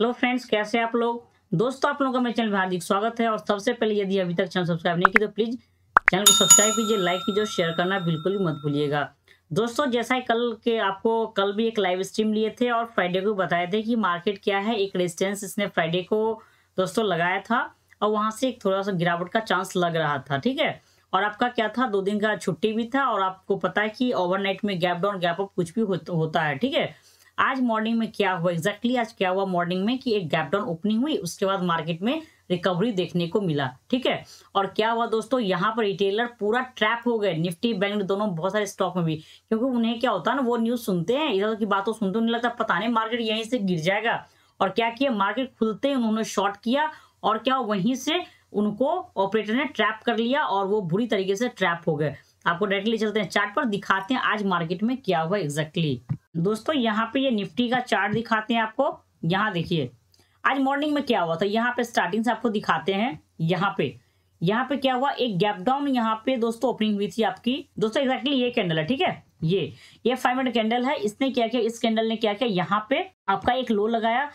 Hello friends, कैसे हैं आप लोग। दोस्तों, आप लोगों का मेरे चैनल में हार्दिक स्वागत है। और सबसे पहले यदि अभी तक चैनल सब्सक्राइब नहीं किया तो प्लीज चैनल को सब्सक्राइब कीजिए, लाइक कीजिए और शेयर करना बिल्कुल भी मत भूलिएगा। दोस्तों, जैसा ही कल भी एक लाइव स्ट्रीम लिए थे और फ्राइडे को बताए थे कि मार्केट क्या है, एक रेजिस्टेंस इसने फ्राइडे को दोस्तों लगाया था और वहां से एक थोड़ा सा गिरावट का चांस लग रहा था। ठीक है, और आपका क्या था, 2 दिन का छुट्टी भी था और आपको पता है कि ओवरनाइट में गैप डाउन गैप अप कुछ भी होता है। ठीक है, आज मॉर्निंग में क्या हुआ एग्जैक्टली आज क्या हुआ मॉर्निंग में कि एक गैप डाउन ओपनिंग हुई, उसके बाद मार्केट में रिकवरी देखने को मिला। ठीक है, और क्या हुआ दोस्तों, यहाँ पर रिटेलर पूरा ट्रैप हो गए, निफ्टी बैंक दोनों बहुत सारे स्टॉक में भी, क्योंकि उन्हें क्या होता है ना, वो न्यूज सुनते हैं, इधर की बातों सुनते उन्हें लगता है पता नहीं मार्केट यहीं से गिर जाएगा। और क्या किया, मार्केट खुलते ही उन्होंने शॉर्ट किया और क्या वहीं से उनको ऑपरेटर ने ट्रैप कर लिया और वो बुरी तरीके से ट्रैप हो गए। आपको डायरेक्टली चलते हैं चार्ट पर, दिखाते हैं आज मार्केट में क्या हुआ एग्जैक्टली। दोस्तों, यहाँ पे ये निफ्टी का चार्ट दिखाते हैं आपको। यहाँ देखिए आज मॉर्निंग में क्या हुआ था, यहाँ पे स्टार्टिंग से आपको दिखाते हैं। यहाँ पे क्या हुआ, एक गैप डाउन यहाँ पे दोस्तों ओपनिंग हुई थी आपकी। दोस्तों एग्जैक्टली ये कैंडल है। ठीक है, ये 5 मिनट कैंडल है। इसने क्या किया, इस कैंडल ने क्या किया, यहाँ पे आपका एक लो लगाया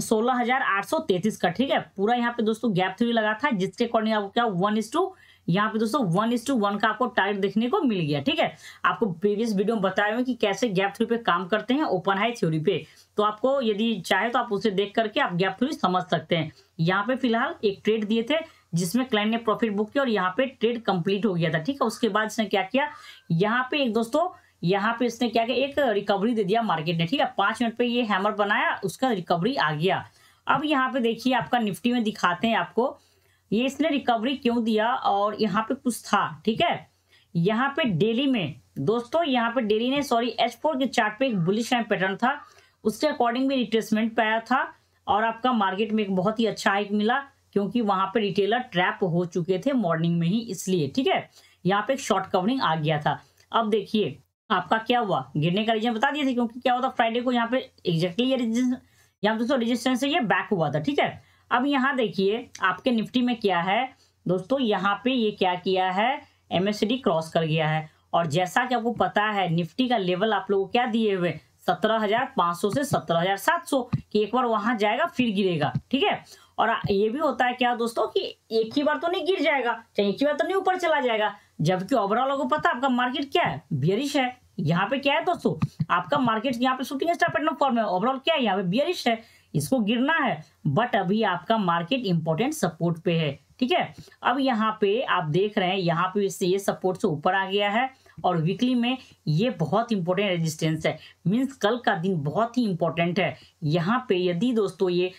16,833 का। ठीक है, पूरा यहाँ पे दोस्तों गैप थ्री लगा था, जिसके अकॉर्डिंग आपको क्या 1:, यहाँ पे दोस्तों 1:1 का आपको टारगेट देखने को मिल गया। ठीक है, आपको प्रीवियस वीडियो में बताया हुआ कि कैसे गैप थ्री पे काम करते हैं ओपन हाई थ्योरी पे, तो आपको यदि चाहे तो आप उसे देख करके आप गैप थ्री समझ सकते हैं। यहाँ पे फिलहाल एक ट्रेड दिए थे जिसमें क्लाइंट ने प्रॉफिट बुक किया और यहाँ पे ट्रेड कंप्लीट हो गया था। ठीक है, उसके बाद इसने क्या किया, यहाँ पे एक दोस्तों यहाँ पे इसने क्या किया, एक रिकवरी दे दिया मार्केट ने। ठीक है, 5 मिनट पे ये हैमर बनाया, उसका रिकवरी आ गया। अब यहाँ पे देखिए आपका निफ्टी में दिखाते हैं आपको ये इसने रिकवरी क्यों दिया और यहाँ पे कुछ था। ठीक है, यहाँ पे डेली में दोस्तों, यहाँ पे डेली ने H4 के चार्ट पे एक बुलिश पैटर्न था, उसके अकॉर्डिंग भी रिट्रेसमेंट पे आया था और आपका मार्केट में एक बहुत ही अच्छा हाइक मिला, क्योंकि वहां पे रिटेलर ट्रैप हो चुके थे मॉर्निंग में ही, इसलिए। ठीक है, यहाँ पे एक शॉर्ट कवरिंग आ गया था। अब देखिए आपका क्या हुआ, गिरने का रीजन बता दिए थे, क्योंकि क्या होता फ्राइडे को यहाँ पे एग्जैक्टली ये यहाँ दोस्तों रेजिस्टेंस से ये बैक हुआ था। ठीक है, अब यहाँ देखिए आपके निफ्टी में क्या है दोस्तों, यहाँ पे ये क्या किया है, MACD क्रॉस कर गया है। और जैसा कि आपको पता है निफ्टी का लेवल आप लोगों को क्या दिए हुए 17,500 से 17,700 कि एक बार वहां जाएगा फिर गिरेगा। ठीक है, और ये भी होता है क्या दोस्तों कि एक ही बार तो नहीं गिर जाएगा, चाहे एक ही बार तो नहीं ऊपर चला जाएगा, जबकि ओवरऑल लोगों को पता है आपका मार्केट क्या है, बियरिश है। यहाँ पे क्या है दोस्तों, आपका मार्केट यहाँ पे शूटिंग स्टार पैटर्न फॉर्म है, ओवरऑल क्या है, यहाँ पे बियरिश है, इसको गिरना है, बट अभी आपका मार्केट इंपॉर्टेंट सपोर्ट पे है। ठीक है, अब यहाँ पे आप देख रहे हैं, यहाँ पे इससे ये सपोर्ट से ऊपर आ गया है और वीकली में ये बहुत इंपॉर्टेंट रेजिस्टेंस है, मींस कल का दिन बहुत ही इंपॉर्टेंट है। यहाँ पे यदि दोस्तों ये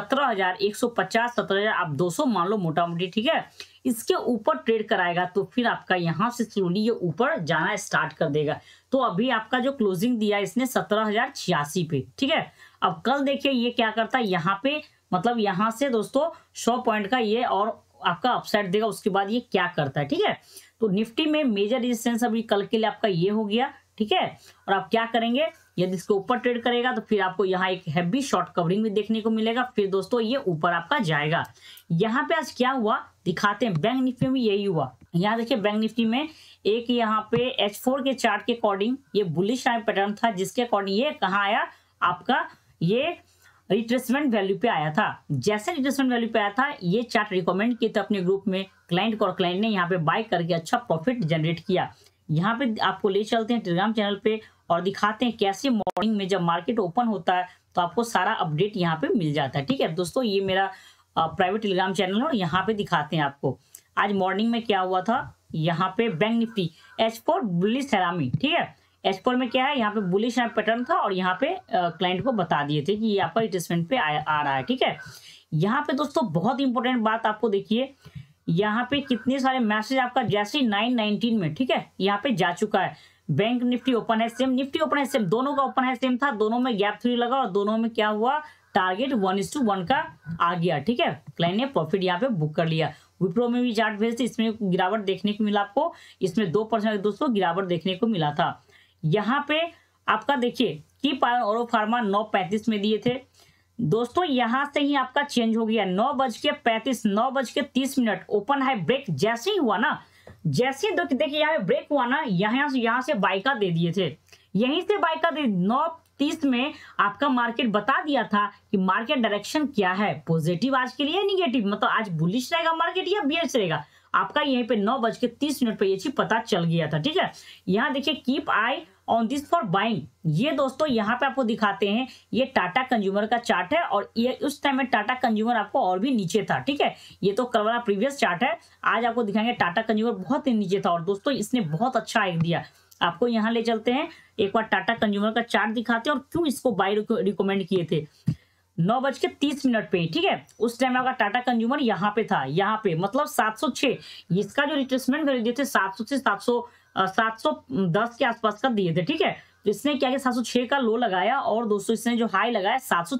17,150 17,200 मान लो मोटा मोटी, ठीक है, इसके ऊपर ट्रेड कराएगा तो फिर आपका यहाँ से स्लोली ये ऊपर जाना स्टार्ट कर देगा। तो अभी आपका जो क्लोजिंग दिया इसने 17,086 पे। ठीक है, अब कल देखिए ये क्या करता है, यहाँ पे मतलब यहाँ से दोस्तों 100 पॉइंट का ये और आपका अपसाइड देगा, उसके बाद ये क्या करता है। ठीक है, तो निफ्टी में मेजर रेजिस्टेंस अभी कल के लिए आपका ये हो गया। ठीक है, और आप क्या करेंगे, यदि इसके ऊपर ट्रेड करेगा तो फिर आपको यहाँ एक हैवी शॉर्ट कवरिंग भी देखने को मिलेगा, फिर दोस्तों ये ऊपर आपका जाएगा। यहाँ पे आज क्या हुआ दिखाते हैं, बैंक निफ्टी में यही हुआ। यहाँ देखिए बैंक निफ्टी में एक यहाँ पे H4 के चार्ट के अकॉर्डिंग ये बुलिश पैटर्न था, जिसके अकॉर्डिंग ये कहाँ आया, आपका ये रिट्रेसमेंट वैल्यू पे आया था। जैसे रिट्रेसमेंट वैल्यू पे आया था, ये चार्ट रिकमेंड किया था अपने ग्रुप में क्लाइंट को, और क्लाइंट ने यहाँ पे बाय करके अच्छा प्रॉफिट जनरेट किया। यहाँ पे आपको ले चलते हैं टेलीग्राम चैनल पे और दिखाते हैं कैसे मॉर्निंग में जब मार्केट ओपन होता है तो आपको सारा अपडेट यहाँ पे मिल जाता है। ठीक है दोस्तों, ये मेरा प्राइवेट टेलीग्राम चैनल है और यहाँ पे दिखाते हैं आपको आज मॉर्निंग में क्या हुआ था। यहाँ पे बैंक निफ्टी H4 बुलिश थेरामी। ठीक है, H4 में क्या है, यहाँ पे बुलिश पैटर्न था और यहाँ पे क्लाइंट को बता दिए थे कि ये आपका रिट्रेसमेंट पे आ रहा है। ठीक है, यहाँ पे दोस्तों बहुत इंपॉर्टेंट बात आपको देखिए, यहाँ पे कितने सारे मैसेज आपका जैसे 919 में, ठीक है, यहाँ पे जा चुका है। बैंक निफ्टी ओपन है सेम, निफ्टी ओपन है सेम, दोनों का ओपन है सेम था, दोनों में गैप थ्री लगा और दोनों में क्या हुआ, टारगेट 1:1 का आ गया। ठीक है, क्लाइंट ने प्रॉफिट यहाँ पे बुक कर लिया। विप्रो में भी चार्ट भेजते, इसमें गिरावट देखने को मिला आपको, इसमें 2% दोस्तों गिरावट देखने को मिला था। यहाँ पे आपका देखिए की पावर और फार्मा 9:35 में दिए थे दोस्तों, यहां से ही आपका चेंज हो गया 9:35 9:30 ओपन हाई ब्रेक जैसे ही हुआ ना, जैसे देखिए यहाँ पे ब्रेक हुआ ना, यहाँ से बाइका दे दिए थे, यहीं से बाइका दे 30 में आपका मार्केट बता दिया था कि मार्केट डायरेक्शन क्या है, पॉजिटिव आज के लिए, निगेटिव, मतलब आज बुलिश रहेगा मार्केट या बियरिश रहेगा। आपका यहीं पे 9:30 पे ये चीज पता चल गया था, ठीक है। यहाँ देखिए keep eye on this for buying, ये दोस्तों यहाँ पे आपको दिखाते हैं, ये टाटा कंज्यूमर का चार्ट है और ये उस टाइम में टाटा कंज्यूमर आपको और भी नीचे था, ठीक है। ये तो कल वाला प्रीवियस चार्ट है, आज आपको दिखाएंगे टाटा कंज्यूमर बहुत ही नीचे था और दोस्तों इसने बहुत अच्छा हाइक दिया। आपको यहाँ ले चलते हैं, एक बार टाटा कंज्यूमर का चार्ट दिखाते हैं और क्यों इसको बाय रिकमेंड किए थे 9:30 पे, ठीक है। उस टाइम आपका टाटा कंज्यूमर यहाँ पे था, यहाँ पे मतलब 706, इसका जो रिट्रेसमेंट वैल्यू दिए थे 700 से 710 के आसपास का दिए थे, ठीक है। तो इसने क्या किया 706 का लो लगाया और दोस्तों इसने जो हाई लगाया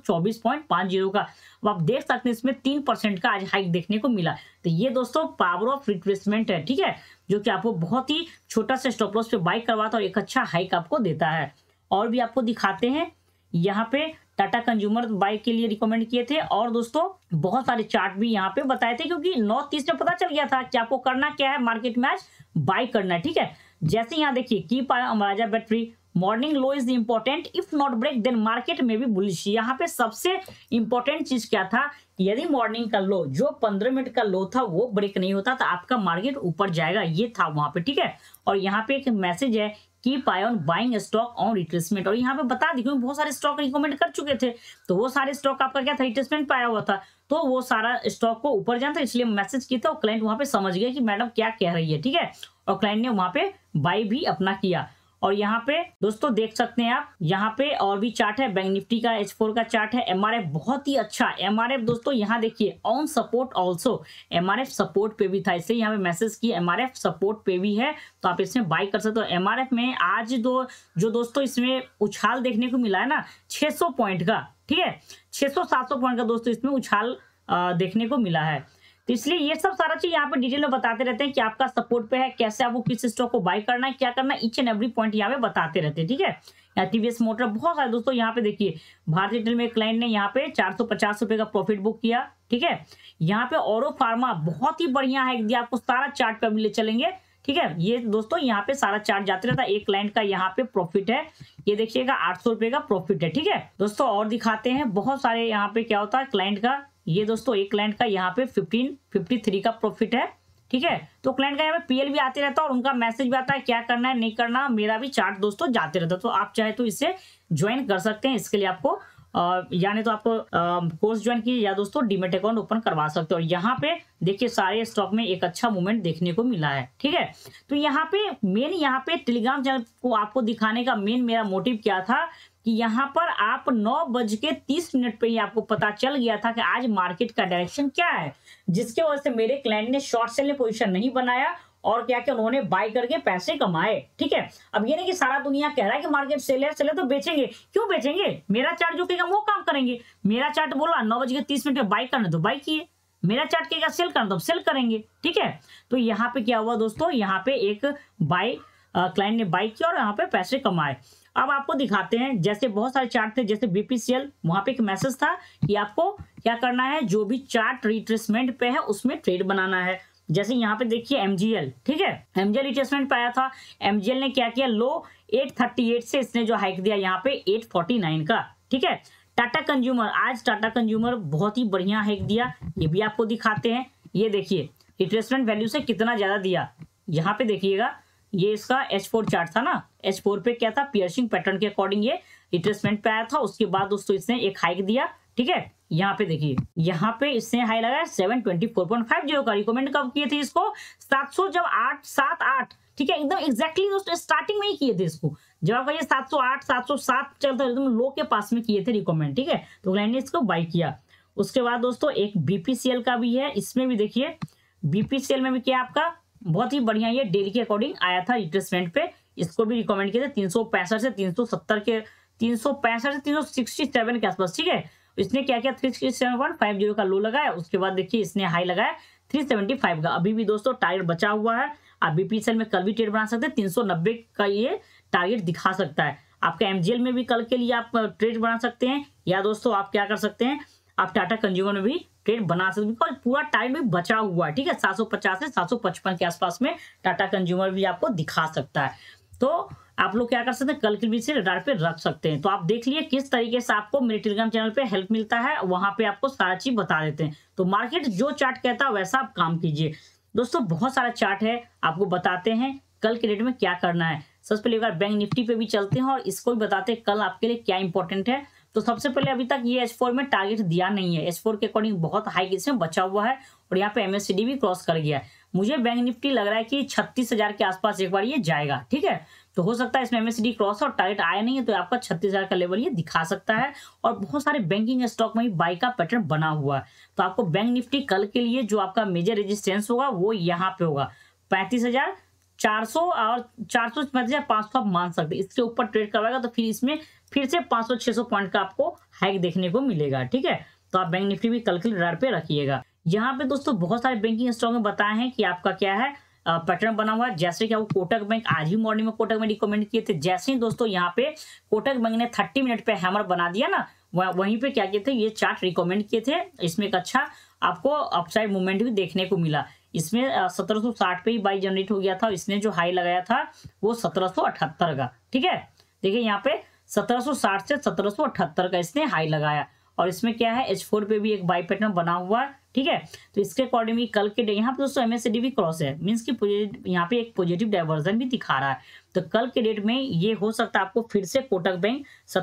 724.50 का। अब आप देख सकते हैं इसमें 3% का आज हाइक देखने को मिला। तो ये दोस्तों पावर ऑफ रिट्रेसमेंट है, ठीक है, जो कि आपको बहुत ही छोटा सा स्टॉप लॉस पे बाय करवाता है और एक अच्छा हाइक आपको देता है। और भी आपको दिखाते हैं, यहाँ पे टाटा कंज्यूमर बाय के लिए रिकमेंड किए थे और दोस्तों बहुत सारे चार्ट भी यहाँ पे बताए थे, क्योंकि 9:30 में पता चल गया था कि आपको करना क्या है, मार्केट में आज बाय करना है, ठीक है। जैसे यहाँ देखिए keep Amara Raja battery, morning low is important, if not break then market में भी बुलिश। यहाँ पे सबसे इंपॉर्टेंट चीज क्या था, यदि मॉर्निंग का लो जो 15 मिनट का लो था वो ब्रेक नहीं होता तो आपका मार्केट ऊपर जाएगा, ये था वहां पे, ठीक है। और यहाँ पे एक मैसेज है keep eye on buying stock on retracement, और यहाँ पे बता दी क्योंकि बहुत सारे स्टॉक रिकमेंड कर चुके थे, तो वो सारे स्टॉक आपका क्या था, रिट्रेसमेंट पे आया हुआ था, तो वो सारा स्टॉक को ऊपर जाना था, इसलिए मैसेज किया था और क्लाइंट वहां पे समझ गया कि मैडम क्या कह रही है, ठीक है। और क्लाइंट ने वहां पे बाय भी अपना किया। और यहाँ पे दोस्तों देख सकते हैं आप, यहाँ पे और भी चार्ट है, बैंक निफ्टी का H4 का चार्ट है, एमआरएफ बहुत ही अच्छा एमआरएफ दोस्तों, यहाँ देखिए on support also, MRF support पे भी था, इसलिए यहाँ पे मैसेज किया एमआरएफ सपोर्ट पे भी है, तो आप इसमें बाय कर सकते हो। एमआरएफ में आज जो दोस्तों इसमें उछाल देखने को मिला है ना 600 पॉइंट का, ठीक है, 600-700 पॉइंट का दोस्तों इसमें उछाल देखने को मिला है। तो इसलिए ये सब सारा चीज यहाँ पे डिटेल में बताते रहते हैं कि आपका सपोर्ट पे है, कैसे आपको किस स्टॉक को बाय करना है, क्या करना है, ईच एंड एवरी पॉइंट यहाँ पे बताते रहते हैं, ठीक है। यहाँ टीवीएस मोटर बहुत सारे दोस्तों, यहाँ पे देखिए भारतीय एयरटेल में क्लाइंट ने यहाँ पे 450 रुपए का प्रॉफिट बुक किया, ठीक है। यहाँ पे औरो फार्मा बहुत ही बढ़िया है, आपको सारा चार्ट पे ले चलेंगे, ठीक है। ये दोस्तों यहाँ पे सारा चार्ट जाते रहता है, एक क्लाइंट का यहाँ पे प्रॉफिट है, ये देखिएगा 800 रुपए का प्रॉफिट है, ठीक है दोस्तों। और दिखाते हैं बहुत सारे यहाँ पे क्या होता है क्लाइंट का, ये दोस्तों एक क्लाइंट का यहाँ पे 1553 का प्रॉफिट है, ठीक है। तो क्लाइंट का यहाँ पे पीएल भी आते रहता है और उनका मैसेज भी आता है क्या करना है नहीं करना, मेरा भी चार्ट दोस्तों जाते रहता है, तो आप चाहे तो इससे ज्वाइन कर सकते हैं। इसके लिए आपको यानी तो आपको कोर्स ज्वाइन कीजिए या दोस्तों डीमेट अकाउंट ओपन करवा सकते हो। और यहाँ पे देखिए सारे स्टॉक में एक अच्छा मूवमेंट देखने को मिला है, ठीक है। तो यहाँ पे मेन यहाँ पे टेलीग्राम चैनल को आपको दिखाने का मेन मेरा मोटिव क्या था कि यहाँ पर आप 9:30 पे ही आपको पता चल गया था कि आज मार्केट का डायरेक्शन क्या है, जिसके वजह से मेरे क्लाइंट ने शॉर्ट सेल में पोजीशन नहीं बनाया और क्या क्या उन्होंने बाय करके पैसे कमाए, ठीक है। अब ये नहीं कि सारा दुनिया कह रहा है कि मार्केट सेल है तो बेचेंगे, क्यों बेचेंगे, मेरा चार्ट जो कहेगा वो काम करेंगे। मेरा चार्ट बोला 9:30 पे बाय करना तो बाय किए, मेरा चार्ट कहेगा सेल करना तो सेल करेंगे, ठीक है। तो यहाँ पे क्या हुआ दोस्तों, यहाँ पे एक बाय क्लाइंट ने बाय किया और यहाँ पे पैसे कमाए। अब आपको दिखाते हैं, जैसे बहुत सारे चार्ट थे, जैसे बीपीसीएल, वहां पे एक मैसेज था कि आपको क्या करना है, जो भी चार्ट रिट्रेसमेंट पे है उसमें ट्रेड बनाना है। जैसे यहाँ पे देखिए एमजीएल, ठीक है, एमजीएल रिट्रेसमेंट पे आया था, एमजीएल ने क्या किया, लो 838 से इसने जो हाइक दिया यहाँ पे 849 का, ठीक है। टाटा कंज्यूमर, आज टाटा कंज्यूमर बहुत ही बढ़िया हाइक दिया, ये भी आपको दिखाते हैं। ये देखिए रिट्रेसमेंट वैल्यू से कितना ज्यादा दिया, यहाँ पे देखिएगा, ये इसका H4 चार्ट था ना, H4 पे क्या था, पियर्सिंग पैटर्न के अकॉर्डिंग ये रिट्रेसमेंट पे आया था। उसके बाद दोस्तों इसने एक हाइक दिया, ठीक है। यहाँ पे देखिए, यहाँ पे इसने हाई लगाया 724.50 का, रिकमेंड कब किए थे इसको, 700 जब 878, ठीक है, एकदम एग्जैक्टली दोस्तों स्टार्टिंग में ही किए थे इसको, जब आपका ये 708 707 चलता है एकदम लो के पास में किए थे रिकमेंड, ठीक है। तो क्लाइंट ने इसको बाय किया। उसके बाद दोस्तों एक बीपीसीएल का भी है, इसमें भी देखिए बीपीसीएल में भी क्या आपका बहुत ही बढ़िया ये डेली के अकॉर्डिंग आया था रिट्रेसमेंट पे, इसको भी रिकमेंड किया था 365 से 370 के, 365 से 367 के आसपास, ठीक है। इसने क्या किया 367.50 का लो लगाया, उसके बाद देखिए इसने हाई लगाया 375 का। अभी भी दोस्तों टारगेट बचा हुआ है, आप बीपीसीएल में कल भी ट्रेड बना सकते हैं, 390 का ये टारगेट दिखा सकता है। आपका एमजीएल में भी कल के लिए आप ट्रेड बना सकते हैं, या दोस्तों आप क्या कर सकते हैं, आप टाटा कंज्यूमर में भी ट्रेड बना सकते हैं, बिकॉज पूरा टाइम भी बचा हुआ है, ठीक है। 750 से 755 के आसपास में टाटा कंज्यूमर भी आपको दिखा सकता है। तो आप लोग क्या कर सकते हैं, कल के लिए रडार पे रख सकते हैं। तो आप देख लिए किस तरीके से आपको मेरे टेलीग्राम चैनल पे हेल्प मिलता है, वहां पे आपको सारा चीज बता देते हैं। तो मार्केट जो चार्ट कहता है वैसा आप काम कीजिए। दोस्तों बहुत सारा चार्ट है, आपको बताते हैं कल के डेट में क्या करना है। सबसे पहले एक बार बैंक निफ्टी पे भी चलते हैं और इसको भी बताते हैं कल आपके लिए क्या इंपॉर्टेंट है। तो सबसे पहले अभी तक ये H4 में टारगेट दिया नहीं है, H4 के अकॉर्डिंग बहुत हाई इसमें बचा हुआ है और यहाँ पे MACD भी क्रॉस कर गया है। मुझे बैंक निफ्टी लग रहा है कि 36,000 के आसपास एक बार ये जाएगा, ठीक है। तो हो सकता है इसमें MACD क्रॉस और टारगेट आया नहीं है तो आपका 36,000 का लेवल ये दिखा सकता है। और बहुत सारे बैंकिंग स्टॉक में भी बाई का पैटर्न बना हुआ है। तो आपको बैंक निफ्टी कल के लिए जो आपका मेजर रेजिस्टेंस होगा वो यहाँ पे होगा 35,400 और 435,500 आप मान सकते हैं। इसके ऊपर ट्रेड करवाएगा तो फिर इसमें फिर से 500-600 पॉइंट का आपको हाइक देखने को मिलेगा, ठीक है। तो आप बैंक निफ्टी भी कल के लिए रडार पे रखिएगा। यहाँ पे दोस्तों बहुत सारे बैंकिंग स्टॉक में बताए हैं कि आपका क्या है पैटर्न बना हुआ है। जैसे कि आपको कोटक बैंक, आज ही मॉर्निंग में कोटक में रिकमेंड किए थे। जैसे ही दोस्तों यहाँ पे कोटक बैंक ने 30 मिनट पे हैमर बना दिया ना, वहीं पे क्या किए थे, ये चार्ट रिकमेंड किए थे। इसमें एक अच्छा आपको अपसाइड मूवमेंट भी देखने को मिला। इसमें 1760 पे ही बाई जनरेट हो गया था। इसने जो हाई लगाया था वो 1778 का, ठीक है। देखिए यहाँ पे 1760 से 1778 का इसने हाई लगाया और इसमें क्या है H4 पे भी एक बाई पैटर्न बना हुआ है, ठीक है। तो इसके अकॉर्डिंग कल के यहाँ पे दोस्तों MACD भी क्रॉस है, मींस की यहाँ पे एक पॉजिटिव डाइवर्जन भी दिखा रहा है। तो कल के डेट में ये हो सकता है आपको फिर से कोटक बैंक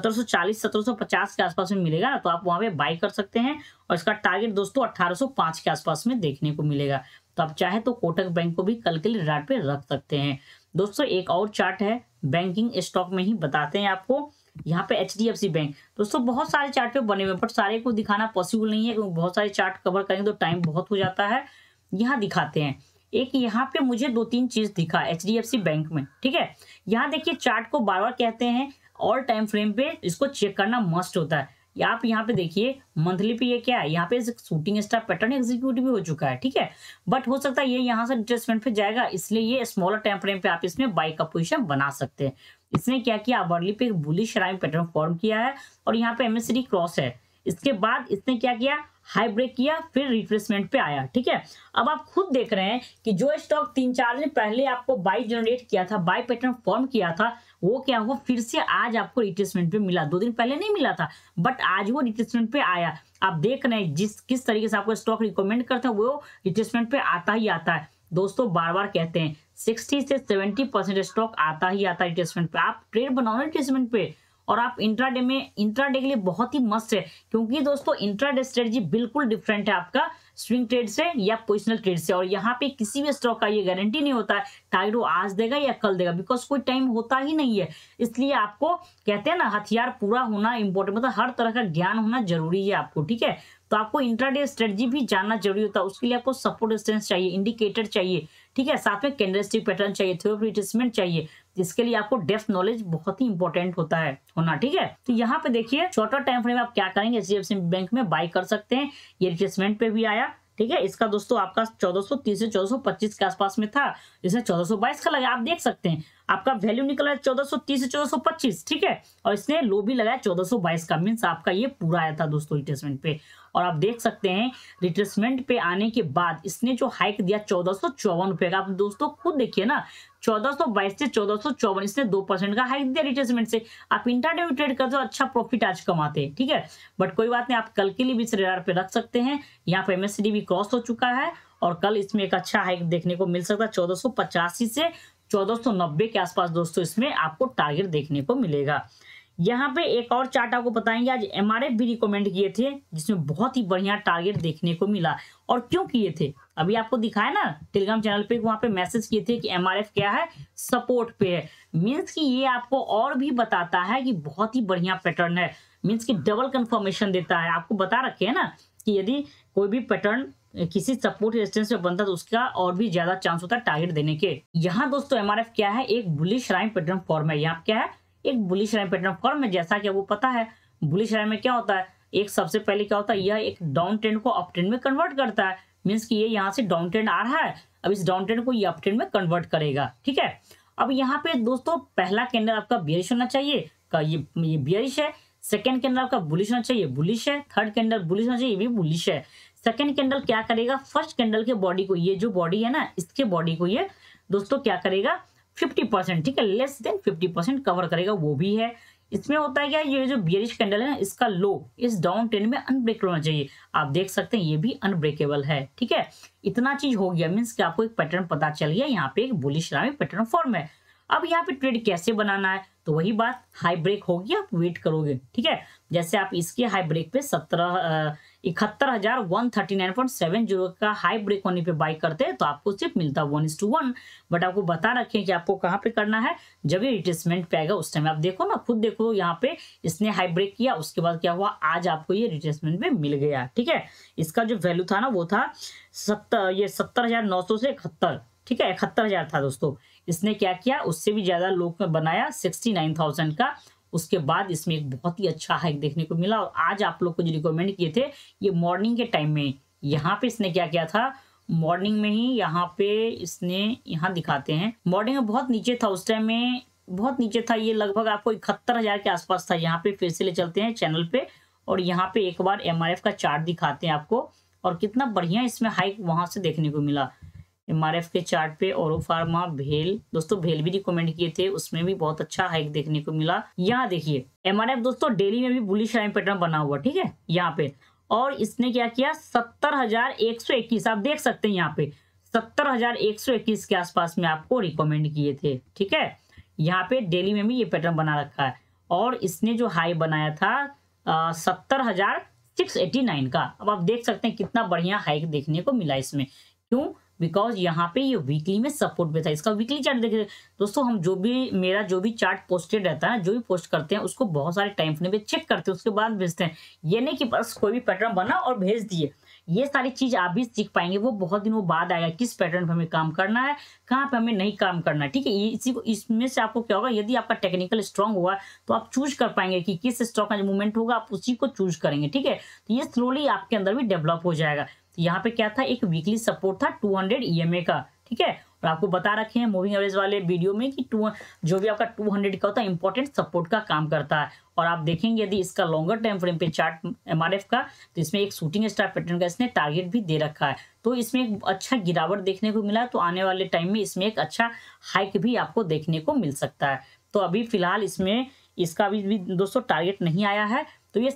1740-1750 के आसपास में मिलेगा ना, तो आप वहां पे बाई कर सकते हैं। और इसका टारगेट दोस्तों 1805 के आसपास में देखने को मिलेगा। तो आप चाहे तो कोटक बैंक को भी कल के लिए रडार पे रख सकते हैं। दोस्तों एक और चार्ट है बैंकिंग स्टॉक में ही बताते हैं आपको। यहाँ पे HDFC बैंक, दोस्तों बहुत सारे चार्ट पे बने हुए, बट सारे को दिखाना पॉसिबल नहीं है क्योंकि बहुत सारे चार्ट कवर करेंगे तो टाइम बहुत हो जाता है। यहाँ दिखाते हैं। एक यहाँ पे मुझे 2-3 चीज दिखा HDFC बैंक में, ठीक है। यहाँ देखिए चार्ट को बार बार कहते हैं ऑल टाइम फ्रेम पे इसको चेक करना मस्ट होता है। आप यहाँ पे देखिए मंथली पे ये क्या है, यहाँ पे शूटिंग स्टार पैटर्न एग्जीक्यूट भी हो चुका है, ठीक है। बट हो सकता है ये यहाँ से रिट्रेसमेंट पे जाएगा, इसलिए ये स्मॉलर टाइम फ्रेम पे आप इसमें बाई का पोजीशन बना सकते हैं। इसने क्या किया, आवरली पे एक बुलिश राइम पैटर्न फॉर्म किया है और यहाँ पे MACD क्रॉस है। इसके बाद इसने क्या किया, हाई ब्रेक किया, फिर रिट्रेसमेंट पे आया, ठीक है। अब आप खुद देख रहे हैं कि जो स्टॉक 3-4 दिन पहले आपको बाई जनरेट किया था, बाई पैटर्न फॉर्म किया था, वो क्या हुआ, फिर से आज आपको रिट्रेसमेंट पे मिला। 2 दिन पहले नहीं मिला था बट आज वो रिट्रेसमेंट पे आया। आप देख रहे हैं किस तरीके से आपको स्टॉक रिकमेंड करते हैं वो रिट्रेसमेंट पे आता ही आता है। दोस्तों बार बार कहते हैं 60 से 70% स्टॉक आता ही आता है रिट्रेसमेंट पे। आप ट्रेड बनाओ ना रिट्रेसमेंट पे। और आप इंट्राडे के लिए बहुत ही मस्त है, क्योंकि दोस्तों इंट्राडे स्ट्रेटजी बिल्कुल डिफरेंट है आपका स्विंग ट्रेड से या पोजिशनल ट्रेड से। और यहाँ पे किसी भी स्टॉक का ये गारंटी नहीं होता है टारगेट वो आज देगा या कल देगा, बिकॉज कोई टाइम होता ही नहीं है। इसलिए आपको कहते हैं ना हथियार पूरा होना इंपॉर्टेंट, मतलब हर तरह का ज्ञान होना जरूरी है आपको, ठीक है। तो आपको इंट्राडे स्ट्रेटजी भी जानना जरूरी होता है। उसके लिए आपको सपोर्ट रेजिस्टेंस चाहिए, इंडिकेटर चाहिए, ठीक है, साथ में कैंडलस्टिक पैटर्न चाहिए, थ्योरी रिट्रेसमेंट चाहिए। इसके लिए आपको डेप्थ नॉलेज बहुत ही इंपॉर्टेंट होता है होना, ठीक है। तो यहाँ पे देखिए शॉर्टर टाइम फ्रेम में आप क्या करेंगे, HDFC बैंक में बाई कर सकते हैं। ये रिट्रेसमेंट पे भी आया, ठीक है। इसका दोस्तों आपका 1430 से 1425 के आसपास में था, जिसने 1422 का लगा, आप देख सकते हैं आपका वैल्यू निकला है 1430 से 1425, ठीक है। और इसने लो भी लगाया 1422 का, मीन्स आपका ये पूरा आया था दोस्तों रिट्रेसमेंट पे। और आप देख सकते हैं रिट्रेसमेंट पे आने के बाद इसने जो हाइक दिया 1454 रुपए का, आप दोस्तों खुद देखिए ना 1422 से 1454, इसने 2% का हाइक दिया रिट्रेसमेंट से। आप इंट्राडे में ट्रेड करते हो, अच्छा प्रॉफिट आज कमाते हैं, ठीक है। बट कोई बात नहीं, आप कल के लिए भी इस रडार पे रख सकते हैं। यहाँ पे MACD भी क्रॉस हो चुका है और कल इसमें एक अच्छा हाइक देखने को मिल सकता है 1485 से 1490 के आसपास दोस्तों इसमें आपको टारगेट देखने को मिलेगा। यहाँ पे एक और चार्ट आपको बताएंगे, आज MRF भी रिकमेंड किए थे जिसमें बहुत ही बढ़िया टारगेट देखने को मिला। और क्यों किए थे अभी आपको दिखाया ना टेलीग्राम चैनल पे, वहां पे मैसेज किए थे कि MRF क्या है, सपोर्ट पे है। मीन्स कि ये आपको और भी बताता है कि बहुत ही बढ़िया पैटर्न है, मीन्स कि डबल कंफर्मेशन देता है। आपको बता रखे है ना कि यदि कोई भी पैटर्न किसी सपोर्ट रेजिस्टेंस पे बनता है तो उसका और भी ज्यादा चांस होता है टारगेट देने के। यहाँ दोस्तों MRF क्या है, एक बुलिश राइम पैटर्न फॉर्म है। यहाँ क्या है, एक बुलिश राइम पैटर्न फॉर्म है। जैसा कि वो पता है बुलिश राइम में क्या होता है, एक सबसे पहले क्या होता है, यह एक डाउन ट्रेंड को अप ट्रेंड में कन्वर्ट करता है। मीन्स कि ये यहाँ से डाउन ट्रेंड आ रहा है, अब इस डाउन ट्रेंड को ये अप ट्रेंड में कन्वर्ट करेगा, ठीक है। अब यहाँ पे दोस्तों पहला कैंडल आपका बियरिश होना चाहिए, ये बियरिश है। सेकंड कैंडल आपका बुलिश होना चाहिए, बुलिश है। थर्ड कैंडल बुलिश होना चाहिए, ये भी बुलिश है। सेकंड कैंडल क्या करेगा, फर्स्ट कैंडल के बॉडी को, ये जो बॉडी है ना इसके बॉडी को ये दोस्तों क्या करेगा, 50%, ठीक है, लेस देन 50% कवर करेगा, वो भी है। इसमें होता है क्या, ये जो बियरिश कैंडल है ना, इसका लो इस डाउन ट्रेंड में अनब्रेकेबल होना चाहिए। आप देख सकते हैं ये भी अनब्रेकेबल है, ठीक है। इतना चीज हो गया, मीन्स कि आपको एक पैटर्न पता चल गया, यहाँ पे एक बुलिश में पैटर्न फॉर्म है। अब यहाँ पे ट्रेड कैसे बनाना है, तो वही बात, हाई ब्रेक होगी आप वेट करोगे, ठीक है। जैसे आप इसके हाई ब्रेक पे 71,139.70 का हाई ब्रेक होने पे बाई करते हैं तो आपको सिर्फ मिलता 1:1। बट आपको बता रखें कि आपको कहाँ पे करना है, जब ये रिट्रेसमेंट पे आएगा उस टाइम। आप देखो ना, खुद देखो, यहाँ पे इसने हाई ब्रेक किया, उसके बाद क्या हुआ, आज आपको ये रिट्रेसमेंट पे मिल गया, ठीक है। इसका जो वैल्यू था ना वो था 70,900 से 71, ठीक है, 71,000 था दोस्तों। इसने क्या किया, उससे भी ज्यादा लोग में बनाया 69,000 का। उसके बाद इसमें एक बहुत ही अच्छा हाइक देखने को मिला। और आज आप लोग को जो रिकमेंड किए थे ये मॉर्निंग के टाइम में, यहाँ पे इसने क्या किया था, मॉर्निंग में ही यहाँ पे इसने, यहाँ दिखाते हैं, मॉर्निंग में बहुत नीचे था, उस टाइम में बहुत नीचे था, ये लगभग आपको 71,000 के आसपास था। यहाँ पे फिर से ले चलते हैं चैनल पे, और यहाँ पे एक बार MRF का चार्ट दिखाते हैं आपको, और कितना बढ़िया इसमें हाइक वहां से देखने को मिला। MRF के चार्ट पे औरो फार्मा, भेल, दोस्तों भेल भी रिकमेंड किए थे, उसमें भी बहुत अच्छा हाइक देखने को मिला। यहाँ देखिए MRF दोस्तों डेली में भी बुलिश लाइन पैटर्न बना हुआ, ठीक है, यहाँ पे। और इसने क्या किया, 70,121, आप देख सकते हैं यहाँ पे 70,121 के आसपास में आपको रिकमेंड किए थे, ठीक है। यहाँ पे डेली में भी ये पैटर्न बना रखा है, और इसने जो हाई बनाया था 70,689 का। अब आप देख सकते हैं कितना बढ़िया हाइक देखने को मिला इसमें, क्यों, बिकॉज यहाँ पे ये वीकली में सपोर्ट पे था। इसका वीकली चार्ट देखिए दोस्तों, हम जो भी मेरा जो भी चार्ट पोस्टेड रहता है, जो भी पोस्ट करते हैं उसको बहुत सारे टाइम फ्रेम पे चेक करते हैं, उसके बाद भेजते हैं। ये नहीं कि बस कोई भी पैटर्न बना और भेज दिए। ये सारी चीज आप भी सीख पाएंगे, वो बहुत दिनों बाद आएगा, किस पैटर्न पे हमें काम करना है, कहाँ पे हमें नहीं काम करना है, ठीक है। इसी को, इसमें से आपको क्या होगा, यदि आपका टेक्निकल स्ट्रांग हुआ तो आप चूज कर पाएंगे कि किस स्टॉक का जो मूवमेंट होगा आप उसी को चूज करेंगे, ठीक है। तो ये स्लोली आपके अंदर भी डेवलप हो जाएगा। तो यहाँ पे क्या था, एक वीकली सपोर्ट था 200 EMA का, ठीक है। और आपको बता रखे हैं मूविंग एवरेज वाले वीडियो में कि जो भी आपका 200 का होता है इंपॉर्टेंट सपोर्ट का काम करता है। और आप देखेंगे यदि इसका लॉन्गर टाइम फ्रेम पे चार्ट MRF का, तो इसमें एक शूटिंग स्टार पैटर्न का इसने टारगेट भी दे रखा है। तो इसमें एक अच्छा गिरावट देखने को मिला, तो आने वाले टाइम में इसमें एक अच्छा हाइक भी आपको देखने को मिल सकता है। तो अभी फिलहाल इसमें इसका भी दोस्तों टारगेट नहीं आया है, तो ये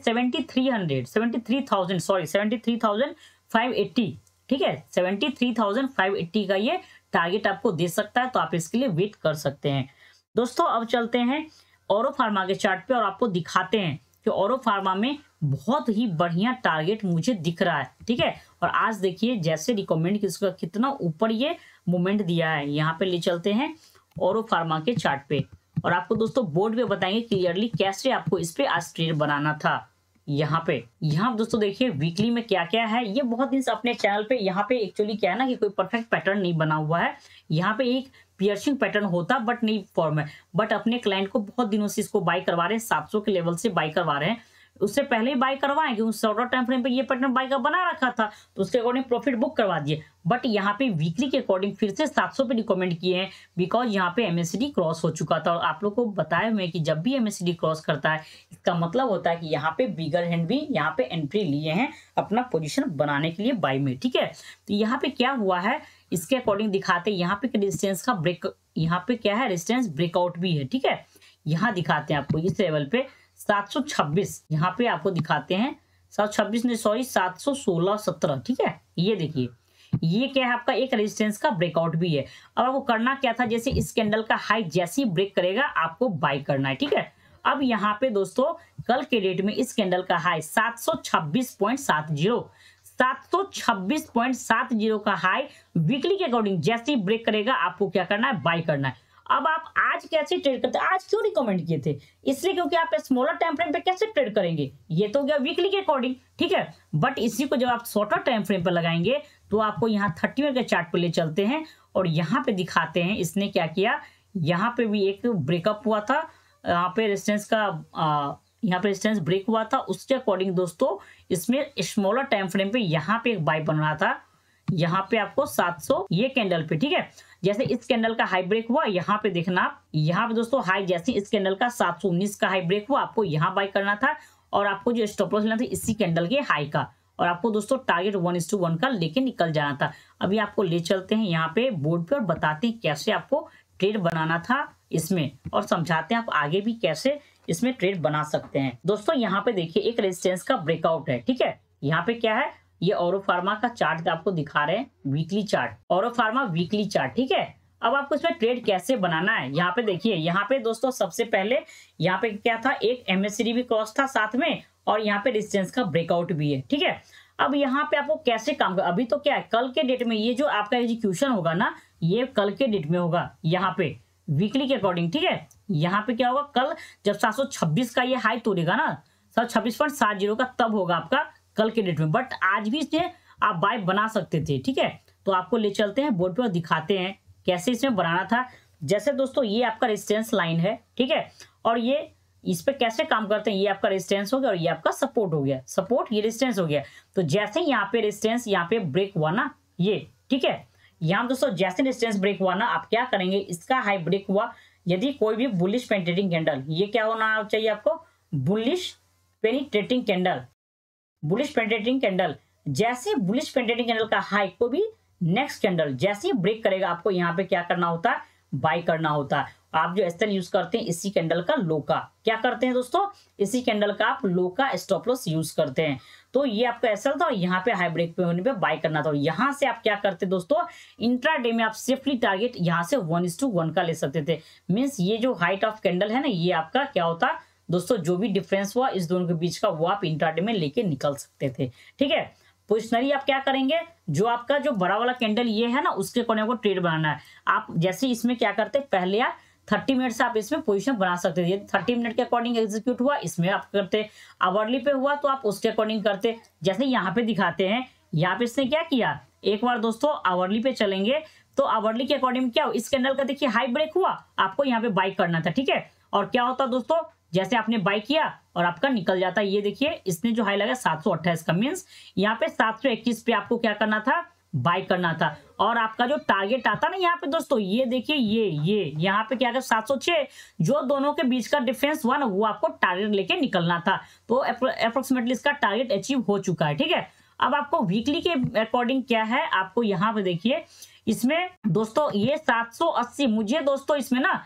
73,580, ठीक है, 73,580 का ये टारगेट आपको दे सकता है। तो आप इसके लिए वेट कर सकते हैं दोस्तों। अब चलते हैं औरो फार्मा के चार्ट पे और आपको दिखाते हैं कि औरो फार्मा में बहुत ही बढ़िया टारगेट मुझे दिख रहा है, ठीक है। और आज देखिए जैसे रिकमेंड किसका कितना ऊपर ये मूवमेंट दिया है। यहाँ पे ले चलते हैं औरो फार्मा के चार्ट पे, और आपको दोस्तों बोर्ड पे बताएंगे क्लियरली कैसे आपको इस पे आज ट्रेड बनाना था। यहाँ दोस्तों देखिए वीकली में क्या क्या है, ये बहुत दिन से अपने चैनल पे, यहाँ पे एक्चुअली क्या है ना कि कोई परफेक्ट पैटर्न नहीं बना हुआ है। यहाँ पे एक पियर्सिंग पैटर्न होता बट नहीं फॉर्म है, बट अपने क्लाइंट को बहुत दिनों से इसको बाई करवा रहे हैं, 700 के लेवल से बाई करवा रहे हैं। उससे पहले ही बाई करवाएं क्योंकि शॉर्टर टाइम फ्रेम पे ये पैटर्न बाई का बना रखा था, तो उसके अकॉर्डिंग प्रॉफिट बुक करवा दिए। बट यहाँ पे वीकली के अकॉर्डिंग फिर से 700 पे रिकमेंड किए हैं, बिकॉज यहाँ पे MACD क्रॉस हो चुका था। और आप लोग को बताया हुए कि जब भी MACD क्रॉस करता है इसका मतलब होता है कि यहाँ पे बिगर हैंड भी यहाँ पे एंट्री लिए हैं अपना पोजिशन बनाने के लिए बाई में, ठीक है। तो यहाँ पे क्या हुआ है इसके अकॉर्डिंग दिखाते हैं, यहाँ पे रेजिस्टेंस का ब्रेक, यहाँ पे क्या है रेजिस्टेंस ब्रेकआउट भी है, ठीक है। यहाँ दिखाते हैं आपको इस लेवल पे 726, यहाँ पे आपको दिखाते हैं 726 नहीं सॉरी 716-17, ठीक है। ये देखिए ये क्या है आपका एक रेजिस्टेंस का ब्रेकआउट भी है। अब आपको करना क्या था, जैसे इस कैंडल का हाई जैसे ही ब्रेक करेगा आपको बाई करना है, ठीक है। अब यहाँ पे दोस्तों कल के डेट में इस कैंडल का हाई 726.70 का हाई वीकली के अकॉर्डिंग जैसे ही ब्रेक करेगा आपको क्या करना है, बाई करना है। अब आप आज कैसे ट्रेड करते हैं, आज क्यों रिकमेंड किए थे, इसलिए क्योंकि आप स्मॉलर टाइम फ्रेम पे कैसे ट्रेड करेंगे, ये तो गया वीकली के अकॉर्डिंग, ठीक है। बट इसी को जब आप शॉर्टर टाइम फ्रेम पे लगाएंगे तो आपको यहाँ 30 मिनट के चार्ट पे ले चलते हैं और यहाँ पे दिखाते हैं इसने क्या किया। यहाँ पे भी एक ब्रेकअप हुआ था, यहाँ पे रेजिस्टेंस का यहाँ पे रेजिस्टेंस ब्रेक हुआ था, उसके अकॉर्डिंग दोस्तों इसमें स्मॉलर टाइम फ्रेम पे यहाँ पे एक बाई बन रहा था, यहाँ पे आपको 700 ये कैंडल पे, ठीक है। जैसे इस कैंडल का हाई ब्रेक हुआ यहाँ पे देखना आप, यहाँ पे दोस्तों हाई जैसे इस कैंडल का 719 का हाई ब्रेक हुआ आपको यहाँ बाई करना था, और आपको जो स्टॉप लॉस लेना था इसी कैंडल के हाई का, और आपको दोस्तों टारगेट 1:1 का लेके निकल जाना था। अभी आपको ले चलते हैं यहाँ पे बोर्ड पे और बताते हैं कैसे आपको ट्रेड बनाना था इसमें, और समझाते हैं आप आगे भी कैसे इसमें ट्रेड बना सकते हैं। दोस्तों यहाँ पे देखिए एक रेजिस्टेंस का ब्रेकआउट है, ठीक है। यहाँ पे क्या है, ये ऑरो फार्मा का चार्ट आपको दिखा रहे हैं, weekly chart, Auro pharma weekly chart, ठीक है। अब आपको इसमें ट्रेड कैसे बनाना है, यहाँ पे देखिए, यहाँ पे दोस्तों सबसे पहले यहाँ पे क्या था, एक MACD भी क्रॉस था साथ में, और यहाँ पे रेजिस्टेंस का ब्रेकआउट भी है, ठीक है। अब यहाँ पे आपको कैसे काम कर, अभी तो क्या है, कल के डेट में ये जो आपका एग्जीक्यूशन होगा ना, ये कल के डेट में होगा, यहाँ पे वीकली के अकॉर्डिंग, ठीक है। यहाँ पे क्या होगा, कल जब 726 का ये हाई तोड़ेगा ना, 726.70 का, तब होगा आपका कल के डेट में। बट आज भी इसमें आप बाय बना सकते थे, ठीक है। तो आपको ले चलते हैं बोर्ड पे और दिखाते हैं कैसे इसमें बनाना था। जैसे दोस्तों ये आपका रेजिस्टेंस लाइन है, ठीक है, और ये इस पे कैसे काम करते हैं, ये आपका रेजिस्टेंस हो गया और ये आपका सपोर्ट हो गया, सपोर्ट ये रेजिस्टेंस हो गया। तो जैसे यहाँ पे रेजिस्टेंस यहाँ पे ब्रेक हुआ ना, ये ठीक है, यहाँ दोस्तों जैसे रेजिस्टेंस ब्रेक हुआ ना, आप क्या करेंगे, इसका हाई ब्रेक हुआ, यदि कोई भी बुलिश पेनिट्रेटिंग कैंडल, ये क्या होना चाहिए आपको, bullish penetrating candle, bullish penetrating candle, जैसे बुलिश पेनिट्रेटिंग कैंडल का हाई को भी नेक्स्ट कैंडल जैसे ही ब्रेक करेगा, आपको यहाँ पे क्या करना होता है, बाय करना होता है। आप जो एसएल यूज करते हैं, इसी कैंडल का लो का क्या करते हैं दोस्तों, इसी कैंडल का आप लो का स्टॉप लॉस यूज करते हैं। तो ये आपका एसएल था और यहाँ पे हाई ब्रेक पे होने पे बाय करना था। और यहाँ से आप क्या करते दोस्तों, इंट्राडे में आप सेफली टारगेट यहाँ से 1:1 का ले सकते थे। मीन्स ये जो हाइट ऑफ कैंडल है ना, ये आपका क्या होता दोस्तों, जो भी डिफरेंस हुआ इस दोनों के बीच का, वो आप इंट्राडे में लेके निकल सकते थे, ठीक है। पोजिशनरी आप क्या करेंगे, जो आपका जो बड़ा वाला कैंडल ये है ना, उसके अकॉर्डिंग आपको ट्रेड बनाना है। आप जैसे इसमें क्या करते हैं, पहले आप 30 मिनट से आप इसमें पोजीशन बना सकते थे। 30 मिनट के अकॉर्डिंग एग्जीक्यूट हुआ, इसमें आप करते, आवरली पे हुआ तो आप उसके अकॉर्डिंग करते। जैसे यहाँ पे दिखाते हैं, यहाँ पे इसने क्या किया, एक बार दोस्तों आवरली पे चलेंगे तो आवरली के अकॉर्डिंग क्या हो, इस कैंडल का देखिए हाई ब्रेक हुआ, आपको यहाँ पे बाई करना था, ठीक है। और क्या होता दोस्तों, जैसे आपने बाई किया और आपका निकल जाता है, ये देखिए इसने जो हाई लगा 728 का, मीन्स यहाँ पे 721 पे आपको क्या करना था, बाय करना था। और आपका जो टारगेट आता ना यहाँ पे दोस्तों, ये देखिए ये यहाँ पे क्या कर 706, जो दोनों के बीच का डिफरेंस हुआ ना, वो आपको टारगेट लेके निकलना था। तो अप्रोक्सीमेटली इसका टारगेट अचीव हो चुका है, ठीक है। अब आपको वीकली के अकॉर्डिंग क्या है, आपको यहाँ पे देखिए, इसमें दोस्तों ये 780, मुझे दोस्तों इसमें ना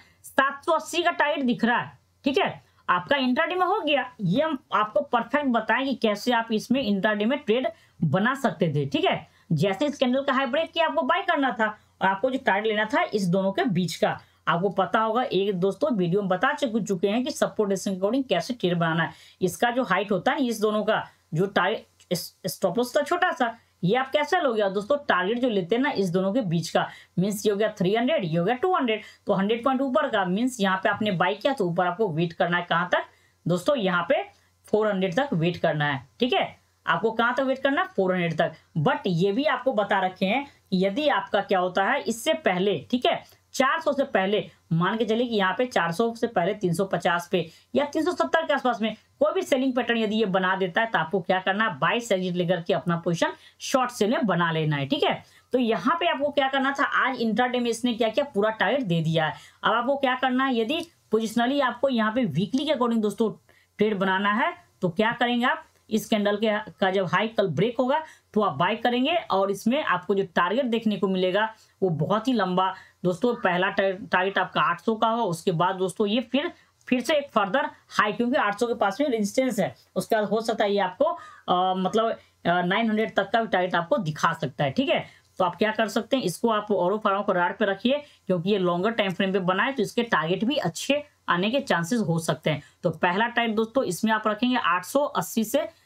780 का टारगेट दिख रहा है, ठीक है। आपका इंट्राडे में हो गया, ये हम आपको परफेक्ट बताएं कि कैसे आप इसमें इंट्राडे में ट्रेड बना सकते थे, ठीक है। जैसे इस कैंडल का हाई ब्रेक किया, आपको बाय करना था और आपको जो टारगेट लेना था इस दोनों के बीच का। आपको पता होगा, एक दोस्तों वीडियो में बता चुके हैं कि सपोर्ट रेजिस्टेंस के अकॉर्डिंग कैसे ट्रेड बनाना है। इसका जो हाइट होता है इस दोनों का, जो टारगेट स्टॉप लॉस था छोटा सा, ये आप कैसे हो गया दोस्तों, टारगेट जो लेते हैं ना इस दोनों के बीच का, मीन्स ये हो गया 300, ये हो गया 200, तो 100 पॉइंट ऊपर का, मीन्स यहाँ पे आपने बाय किया तो ऊपर आपको वेट करना है, कहाँ तक दोस्तों, यहाँ पे 400 तक वेट करना है, ठीक है। आपको कहाँ तक वेट करना है, 400 तक। बट ये भी आपको बता रखे हैं, यदि आपका क्या होता है इससे पहले, ठीक है, 400 से पहले, मान के चलिए कि यहाँ पे 400 से पहले 350 पे या 370 के आसपास में कोई भी सेलिंग पैटर्न यदि ये बना देता है, तो आपको क्या करना है, बाय एग्जिट लेकर के अपना पोजीशन शॉर्ट सेल में बना लेना है, ठीक है। तो यहाँ पे आपको क्या करना था, आज इंट्राडे में इसने क्या किया, पूरा टारगेट दे दिया है। अब आपको क्या करना है, यदि पोजिशनली आपको यहाँ पे वीकली के अकॉर्डिंग दोस्तों ट्रेड बनाना है, तो क्या करेंगे आप, इस कैंडल के का जब हाई कल ब्रेक होगा तो आप बाय करेंगे, और इसमें आपको जो टारगेट देखने को मिलेगा वो बहुत ही लंबा दोस्तों, पहला टारगेट आपका 800 का होगा, उसके बाद दोस्तों ये फिर से एक फर्दर हाई, क्योंकि 800 के पास में रेजिस्टेंस है, उसके बाद हो सकता है ये आपको मतलब 900 तक का भी टारगेट आपको दिखा सकता है, ठीक है। तो आप क्या कर सकते हैं, इसको आप ऑरो फार्मा को राड पे रखिए, क्योंकि ये लॉन्गर टाइम फ्रेम पे बनाए तो इसके टारगेट भी अच्छे आने के चांसेस हो सकते हैं। तो पहला टारगेट दोस्तों इसमें आप रखेंगे 780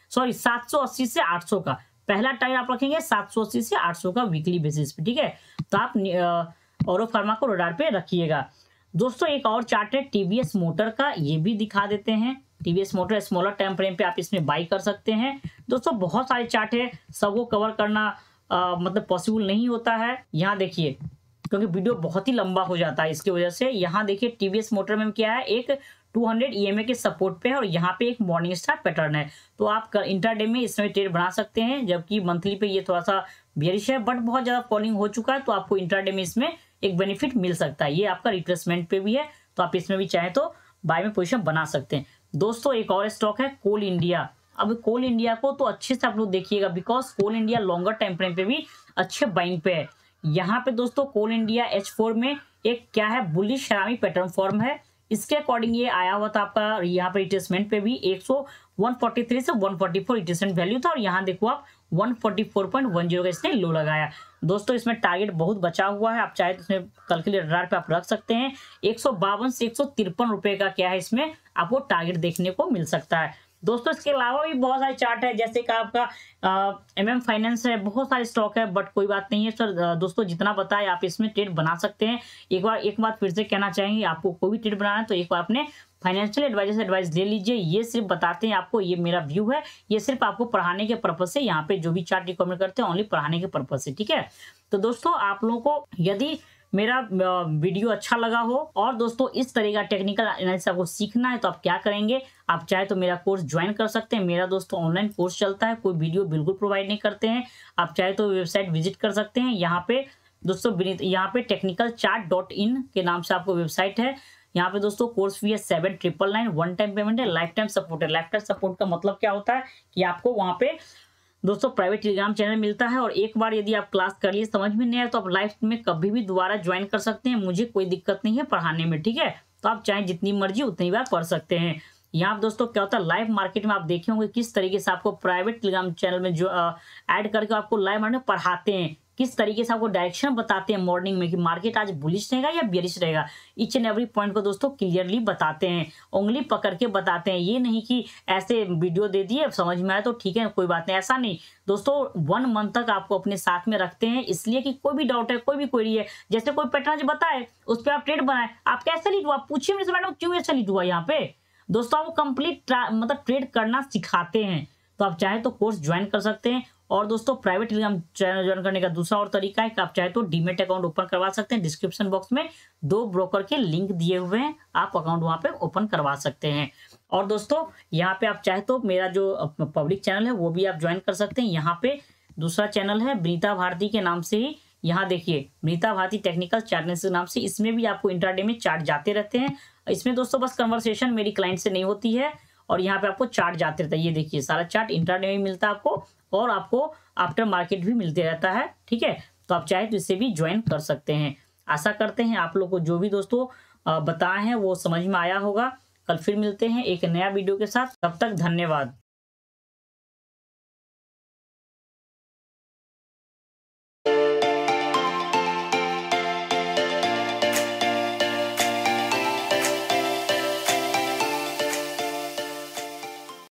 से 800 का, पहला टारगेट आप रखेंगे 780 से 800 का वीकली बेसिस पे, ठीक है। तो आप ऑरो फार्मा को राडार पे रखिएगा। दोस्तों एक और चार्ट है टीवीएस मोटर का, ये भी दिखा देते हैं। TVS motor smaller time frame पे आप इसमें बाई कर सकते हैं। दोस्तों बहुत सारे चार्ट है, सबको कवर करना मतलब पॉसिबल नहीं होता है। यहाँ देखिए, क्योंकि वीडियो बहुत ही लंबा हो जाता है, इसकी वजह से यहाँ देखिए टीवीएस मोटर में क्या है, एक 200 EMA के सपोर्ट पे है और यहाँ पे एक मॉर्निंग स्टार पैटर्न है। तो आप इंटरडे में इसमें ट्रेड बना सकते हैं, जबकि मंथली पे ये थोड़ा सा बेरिश है, बट बहुत ज्यादा फॉलिंग हो चुका है, तो आपको इंटरडे में इसमें एक बेनिफिट मिल सकता है। ये आपका रिट्रेसमेंट पे भी है, तो आप इसमें भी चाहे तो बाय में पोजीशन बना सकते हैं। दोस्तों एक और स्टॉक है कोल इंडिया। अब कोल इंडिया को तो अच्छे से आप लोग देखिएगा, because Coal India longer time frame पे भी अच्छे बाइंग पे है। यहाँ पे दोस्तों कोल इंडिया H4 में एक क्या है, बुलिश सलामी पैटर्न फॉर्म है। इसके अकॉर्डिंग ये आया हुआ था आपका, यहाँ पे रिट्रेसमेंट पे भी 143 से 144 रिट्रेसमेंट वैल्यू था, और यहाँ देखो आप 144.10 का इसने लो लगाया। दोस्तों इसमें टारगेट बहुत बचा हुआ है, आप चाहे तो इसमें कैलकुलेटर पे आप रख सकते हैं। 152 से 153 रुपए का क्या है, इसमें आपको टारगेट देखने को मिल सकता है। दोस्तों इसके अलावा भी बहुत सारे चार्ट है, जैसे कि आपका MM फाइनेंस है, बहुत सारे स्टॉक है, बट कोई बात नहीं है सर। दोस्तों जितना बताए आप इसमें ट्रेड बना सकते हैं। एक बात फिर से कहना चाहेंगे, आपको कोई भी ट्रेड बनाना है तो एक बार अपने फाइनेंशियल एडवाइजर से एडवाइस ले लीजिए। ये सिर्फ बताते हैं आपको, ये मेरा व्यू है, ये सिर्फ आपको पढ़ाने के पर्पज से, यहाँ पे जो भी चार्ट रिकमेंड करते हैं ओनली पढ़ाने के पर्पज से, ठीक है। तो दोस्तों आप लोगों को यदि मेरा वीडियो अच्छा लगा हो और दोस्तों इस तरह का टेक्निकल एनालिसिस आपको सीखना है, तो आप क्या करेंगे, आप चाहे तो मेरा कोर्स ज्वाइन कर सकते हैं। मेरा दोस्तों ऑनलाइन कोर्स चलता है, कोई वीडियो बिल्कुल प्रोवाइड नहीं करते हैं। आप चाहे तो वेबसाइट विजिट कर सकते हैं। यहाँ पे दोस्तों यहाँ पे technicalchart.in के नाम से आपको वेबसाइट है। यहाँ पे दोस्तों कोर्स फी है 7,999, वन टाइम पेमेंट है, लाइफ टाइम सपोर्ट है। लाइफ टाइम सपोर्ट का मतलब क्या होता है कि आपको वहाँ पे दोस्तों प्राइवेट टेलीग्राम चैनल मिलता है, और एक बार यदि आप क्लास कर लिए समझ में नहीं आया तो आप लाइफ में कभी भी दोबारा ज्वाइन कर सकते हैं। मुझे कोई दिक्कत नहीं है पढ़ाने में, ठीक है। तो आप चाहे जितनी मर्जी उतनी बार पढ़ सकते हैं। यहाँ दोस्तों क्या होता है, लाइव मार्केट में आप देखे होंगे किस तरीके से आपको प्राइवेट टेलीग्राम चैनल में जो ऐड करके आपको लाइव मार्केट में पढ़ाते हैं, किस तरीके से आपको डायरेक्शन बताते हैं मॉर्निंग में कि मार्केट आज बुलिश रहेगा या बेरिश रहेगा। ईच एंड एवरी पॉइंट को दोस्तों क्लियरली बताते हैं, उंगली पकड़ के बताते हैं। ये नहीं कि ऐसे वीडियो दे दिए समझ में आया तो ठीक है कोई बात नहीं, ऐसा नहीं दोस्तों। 1 मंथ तक आपको अपने साथ में रखते हैं, इसलिए कि कोई भी डाउट है, कोई भी क्वेरी है, जैसे कोई पैटर्न बताए उस पर आप ट्रेड बनाए, आप कैसे लीड हुआ पूछिए मेरे से, मैडम क्यों ऐसा लीड हुआ। यहाँ पे दोस्तों आपको कंप्लीट मतलब ट्रेड करना सिखाते हैं। तो आप चाहे तो कोर्स ज्वाइन कर सकते हैं। और दोस्तों प्राइवेट टेलीग्राम चैनल ज्वाइन करने का दूसरा और तरीका है कि आप चाहे तो डीमेट अकाउंट ओपन करवा सकते हैं। डिस्क्रिप्शन बॉक्स में 2 ब्रोकर के लिंक दिए हुए हैं, आप अकाउंट वहां पे ओपन करवा सकते हैं। और दोस्तों यहाँ पे आप चाहे तो मेरा जो पब्लिक चैनल है वो भी आप ज्वाइन कर सकते हैं। यहाँ पे दूसरा चैनल है विनीता भारती के नाम से ही, यहाँ देखिए विनीता भारती टेक्निकल चार्ट के नाम से, इसमें भी आपको इंट्राडे में चार्ट जाते रहते हैं। इसमें दोस्तों बस कन्वर्सेशन मेरी क्लाइंट से नहीं होती है, और यहाँ पे आपको चार्ट जाते रहता है। ये देखिए सारा चार्ट इंट्राडे में मिलता है आपको, और आपको आफ्टर मार्केट भी मिलते रहता है, ठीक है। तो आप चाहे तो इसे भी ज्वाइन कर सकते हैं। आशा करते हैं आप लोग को जो भी दोस्तों बताए हैं वो समझ में आया होगा। कल फिर मिलते हैं एक नया वीडियो के साथ, तब तक धन्यवाद।